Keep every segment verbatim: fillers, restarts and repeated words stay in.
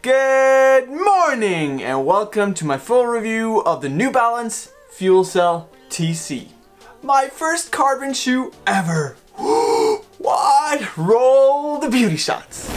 Good morning and welcome to my full review of the New Balance Fuel Cell T C. My first carbon shoe ever. What? Roll the beauty shots.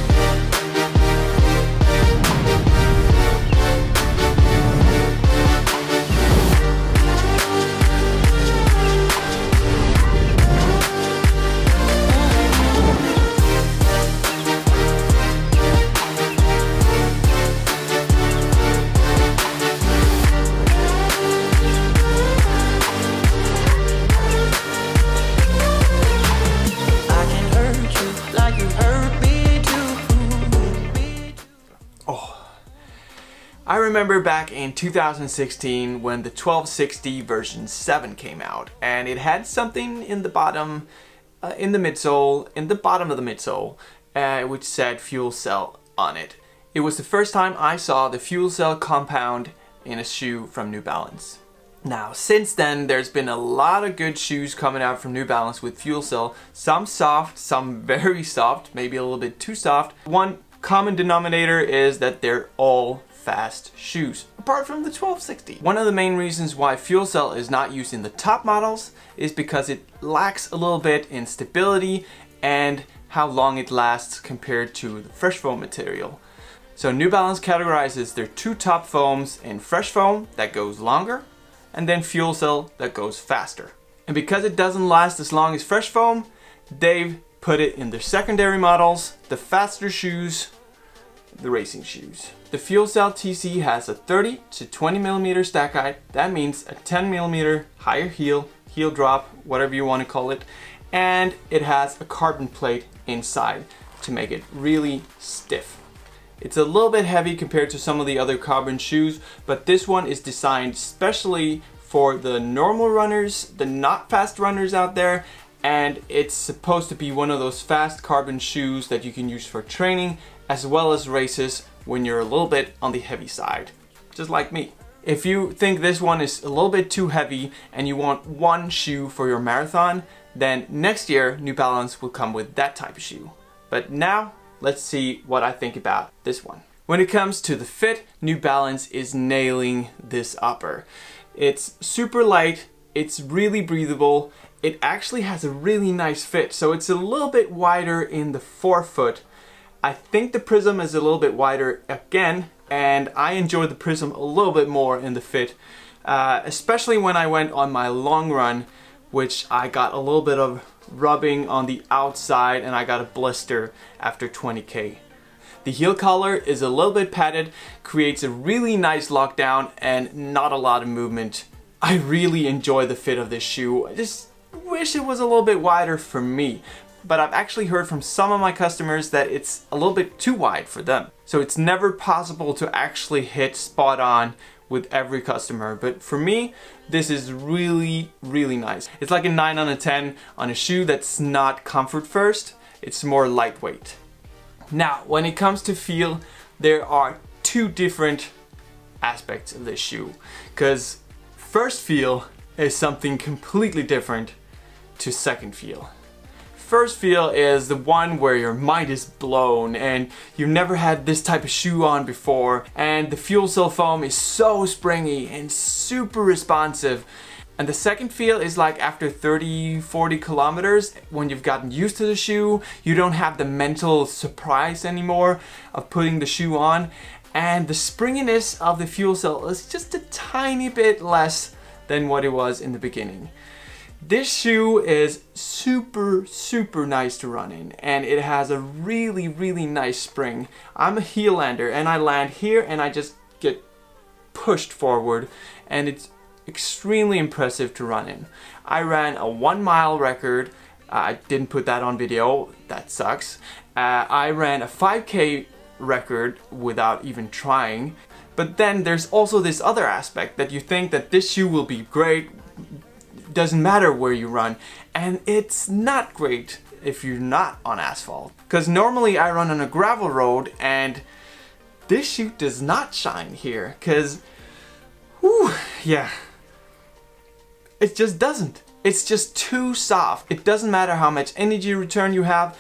I remember back in two thousand sixteen when the twelve sixty version seven came out, and it had something in the bottom, uh, in the midsole, in the bottom of the midsole, uh, which said fuel cell on it. It was the first time I saw the fuel cell compound in a shoe from New Balance. Now, since then, there's been a lot of good shoes coming out from New Balance with fuel cell. Some soft, some very soft, maybe a little bit too soft. One common denominator is that they're all fast shoes, apart from the twelve sixty. One of the main reasons why fuel cell is not used in the top models is because it lacks a little bit in stability and how long it lasts compared to the fresh foam material. So New Balance categorizes their two top foams in fresh foam that goes longer and then fuel cell that goes faster. And because it doesn't last as long as fresh foam, they've put it in their secondary models, the faster shoes, the racing shoes. The Fuel Cell T C has a thirty to twenty millimeter stack height. That means a ten millimeter higher heel, heel drop, whatever you want to call it. And it has a carbon plate inside to make it really stiff. It's a little bit heavy compared to some of the other carbon shoes, but this one is designed specially for the normal runners, the not fast runners out there. And it's supposed to be one of those fast carbon shoes that you can use for training as well as races when you're a little bit on the heavy side, just like me. If you think this one is a little bit too heavy and you want one shoe for your marathon, then next year New Balance will come with that type of shoe. But now let's see what I think about this one. When it comes to the fit, New Balance is nailing this upper. It's super light, it's really breathable. It actually has a really nice fit, so it's a little bit wider in the forefoot. I think the Prism is a little bit wider again, and I enjoy the Prism a little bit more in the fit, uh, especially when I went on my long run, which I got a little bit of rubbing on the outside and I got a blister after twenty K. The heel collar is a little bit padded, creates a really nice lockdown and not a lot of movement. I really enjoy the fit of this shoe. I just wish it was a little bit wider for me, but I've actually heard from some of my customers that it's a little bit too wide for them. So it's never possible to actually hit spot on with every customer, but for me, this is really, really nice. It's like a nine out of ten on a shoe that's not comfort first, it's more lightweight. Now, when it comes to feel, there are two different aspects of this shoe, because first feel is something completely different to second feel. First feel is the one where your mind is blown and you've never had this type of shoe on before, and the fuel cell foam is so springy and super responsive. And the second feel is like after thirty, forty kilometers, when you've gotten used to the shoe, you don't have the mental surprise anymore of putting the shoe on, and the springiness of the fuel cell is just a tiny bit less than what it was in the beginning. This shoe is super, super nice to run in, and it has a really, really nice spring. I'm a heel lander and I land here and I just get pushed forward, and it's extremely impressive to run in. I ran a one mile record. I didn't put that on video, that sucks. Uh, I ran a five K record without even trying. But then there's also this other aspect that you think that this shoe will be great, doesn't matter where you run, and it's not great if you're not on asphalt. Because normally I run on a gravel road and this shoe does not shine here, because, whew, yeah, it just doesn't. It's just too soft. It doesn't matter how much energy return you have,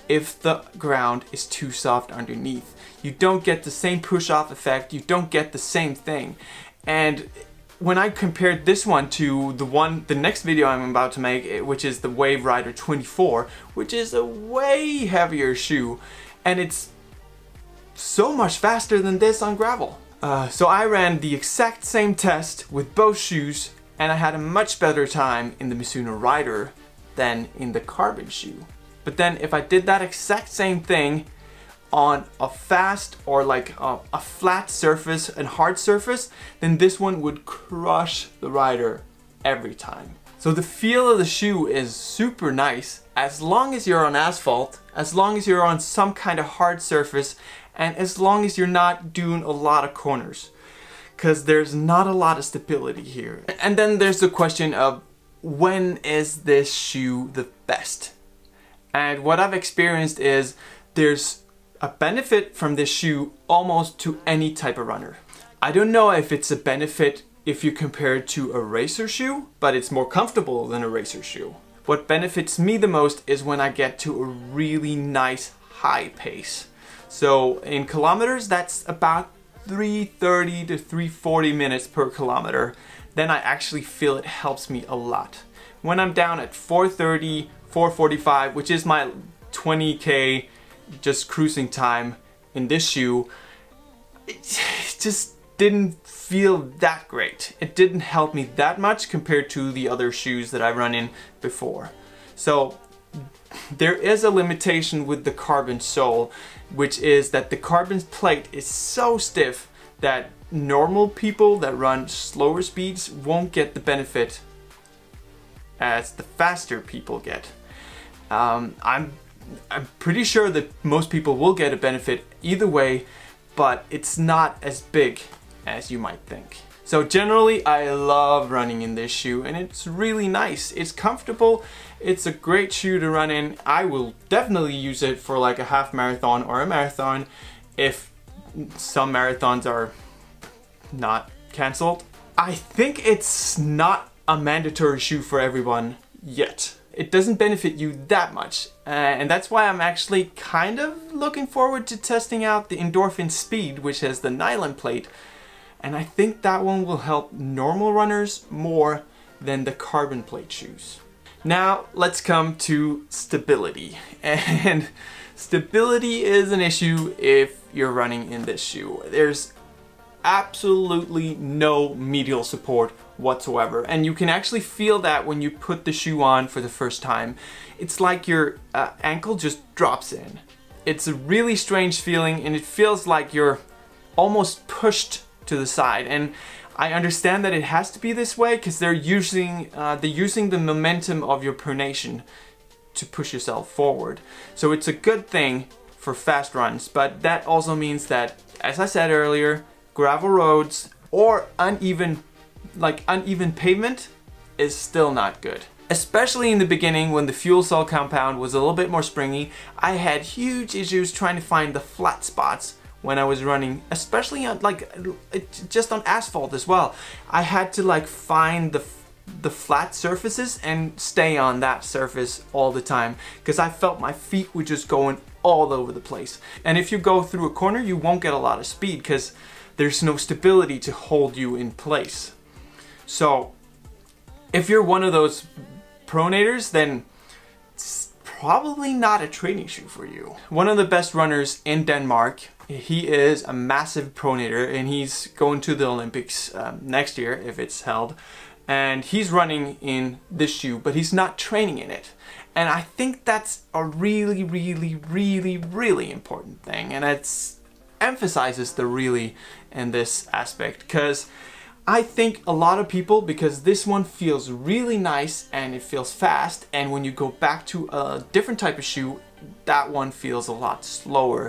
if the ground is too soft underneath. You don't get the same push-off effect, you don't get the same thing. And when I compared this one to the one, the next video I'm about to make, which is the Wave Rider twenty-four, which is a way heavier shoe, and it's so much faster than this on gravel. Uh, so I ran the exact same test with both shoes, and I had a much better time in the Mizuno Rider than in the carbon shoe. But then if I did that exact same thing on a fast or like a, a flat surface and hard surface, then this one would crush the Rider every time. So the feel of the shoe is super nice as long as you're on asphalt, as long as you're on some kind of hard surface, and as long as you're not doing a lot of corners, because there's not a lot of stability here. And then there's the question of, when is this shoe the best? And what I've experienced is there's a benefit from this shoe almost to any type of runner. I don't know if it's a benefit if you compare it to a racer shoe, but it's more comfortable than a racer shoe. What benefits me the most is when I get to a really nice high pace. So in kilometers, that's about three thirty to three forty minutes per kilometer. Then I actually feel it helps me a lot. When I'm down at four thirty, four forty-five, which is my twenty K just cruising time in this shoe, it just didn't feel that great. It didn't help me that much compared to the other shoes that I run in before. So there is a limitation with the carbon sole, which is that the carbon plate is so stiff that normal people that run slower speeds won't get the benefit as the faster people get. Um, I'm I'm pretty sure that most people will get a benefit either way, but it's not as big as you might think. So generally I love running in this shoe, and it's really nice. It's comfortable, it's a great shoe to run in. I will definitely use it for like a half marathon or a marathon if some marathons are not cancelled. I think it's not a mandatory shoe for everyone yet. It doesn't benefit you that much, uh, and that's why I'm actually kind of looking forward to testing out the Endorphin Speed, which has the nylon plate, and I think that one will help normal runners more than the carbon plate shoes. Now let's come to stability, and stability is an issue if you're running in this shoe. There's absolutely no medial support whatsoever, and you can actually feel that when you put the shoe on for the first time. It's like your uh, ankle just drops in. It's a really strange feeling, and it feels like you're almost pushed to the side, and I understand that it has to be this way because they're using uh, they're using the momentum of your pronation to push yourself forward. So it's a good thing for fast runs, but that also means that, as I said earlier, gravel roads or uneven, like uneven pavement is still not good. Especially in the beginning when the fuel cell compound was a little bit more springy, I had huge issues trying to find the flat spots when I was running, especially on like just on asphalt as well. I had to like find the the flat surfaces and stay on that surface all the time because I felt my feet were just going all over the place. And if you go through a corner, you won't get a lot of speed because there's no stability to hold you in place. So if you're one of those pronators, then it's probably not a training shoe for you. One of the best runners in Denmark, he is a massive pronator, and he's going to the Olympics um, next year if it's held. And he's running in this shoe, but he's not training in it. And I think that's a really, really, really, really important thing. And it emphasizes the really in this aspect, because I think a lot of people, because this one feels really nice and it feels fast, and when you go back to a different type of shoe, that one feels a lot slower.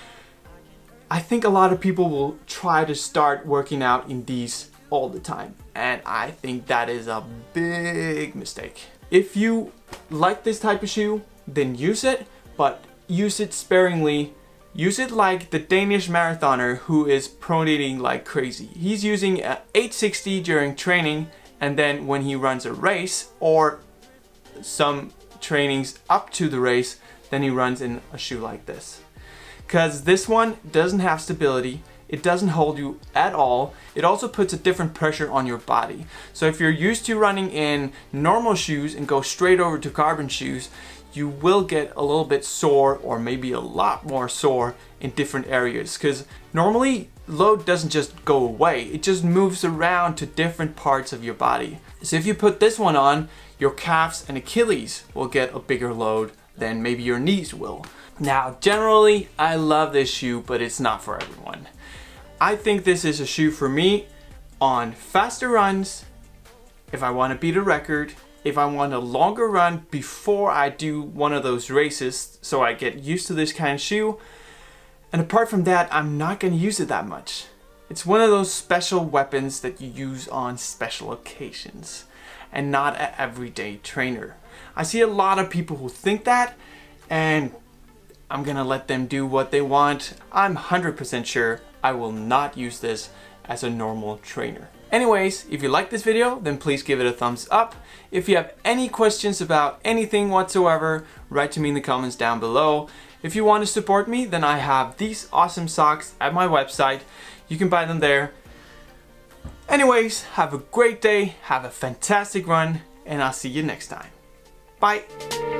I think a lot of people will try to start working out in these all the time, and I think that is a big mistake. If you like this type of shoe, then use it, but use it sparingly. Use it like the Danish marathoner who is pronating like crazy. He's using a eight sixty during training, and then when he runs a race or some trainings up to the race, than he runs in a shoe like this. Because this one doesn't have stability, it doesn't hold you at all. It also puts a different pressure on your body. So if you're used to running in normal shoes and go straight over to carbon shoes, you will get a little bit sore, or maybe a lot more sore in different areas. Because normally load doesn't just go away, it just moves around to different parts of your body. So if you put this one on, your calves and Achilles will get a bigger load than maybe your knees will. Now, generally, I love this shoe, but it's not for everyone. I think this is a shoe for me on faster runs, if I want to beat a record, if I want a longer run before I do one of those races, so I get used to this kind of shoe. And apart from that, I'm not going to use it that much. It's one of those special weapons that you use on special occasions, and not an everyday trainer. I see a lot of people who think that, and I'm gonna let them do what they want. I'm one hundred percent sure I will not use this as a normal trainer. Anyways, if you like this video, then please give it a thumbs up. If you have any questions about anything whatsoever, write to me in the comments down below. If you want to support me, then I have these awesome socks at my website. You can buy them there. Anyways, have a great day, have a fantastic run, and I'll see you next time. Bye!